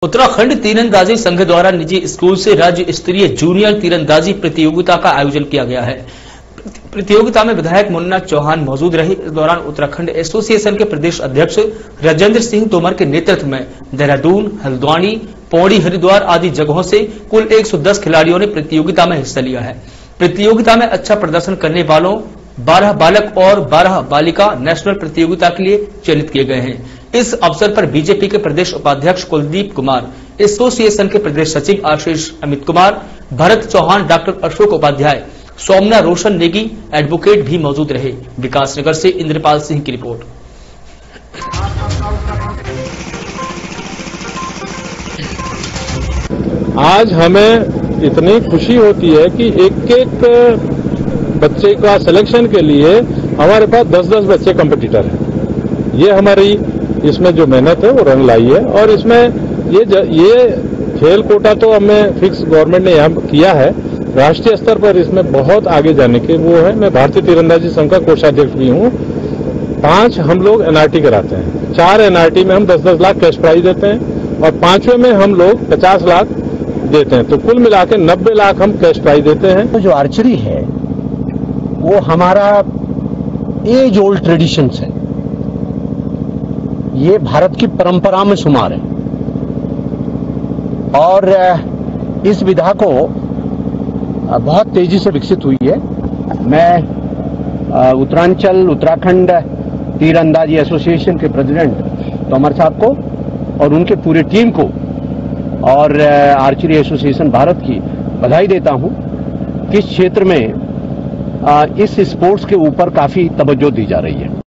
उत्तराखंड तीरंदाजी संघ द्वारा निजी स्कूल से राज्य स्तरीय जूनियर तीरंदाजी प्रतियोगिता का आयोजन किया गया है। प्रतियोगिता में विधायक मुन्ना चौहान मौजूद रहे। इस दौरान उत्तराखंड एसोसिएशन के प्रदेश अध्यक्ष राजेंद्र सिंह तोमर के नेतृत्व में देहरादून, हल्द्वानी, पौड़ी, हरिद्वार आदि जगहों से कुल 110 खिलाड़ियों ने प्रतियोगिता में हिस्सा लिया है। प्रतियोगिता में अच्छा प्रदर्शन करने वालों 12 बालक और 12 बालिका नेशनल प्रतियोगिता के लिए चयनित किए गए हैं। इस अवसर पर बीजेपी के प्रदेश उपाध्यक्ष कुलदीप कुमार, एसोसिएशन के प्रदेश सचिव आशीष अमित कुमार, भरत चौहान, डॉक्टर अशोक उपाध्याय, सोमना रोशन नेगी, एडवोकेट भी मौजूद रहे। विकासनगर से इंद्रपाल सिंह की रिपोर्ट। आज हमें इतनी खुशी होती है कि एक बच्चे का सिलेक्शन के लिए हमारे पास 10-10 बच्चे कंपटीटर हैं। ये हमारी इसमें जो मेहनत है वो रंग लाई है। और इसमें ये खेल कोटा तो हमें फिक्स गवर्नमेंट ने यहाँ किया है। राष्ट्रीय स्तर पर इसमें बहुत आगे जाने के वो है। मैं भारतीय तीरंदाजी संघ का कोषाध्यक्ष भी हूँ। 5 हम लोग एनआरटी कराते हैं। 4 एनआरटी में हम 10-10 लाख कैश प्राइज देते हैं और 5वें में हम लोग 50 लाख देते हैं। तो कुल मिला के 90 लाख हम कैश प्राइज देते हैं। तो जो आर्चरी है वो हमारा एज ओल्ड ट्रेडिशंस है। ये भारत की परंपरा में शुमार है और इस विधा को बहुत तेजी से विकसित हुई है। मैं उत्तराखंड तीरंदाजी एसोसिएशन के प्रेसिडेंट तोमर साहब को और उनके पूरे टीम को और आर्चरी एसोसिएशन भारत की बधाई देता हूं कि इस क्षेत्र में इस स्पोर्ट्स के ऊपर काफी तवज्जो दी जा रही है।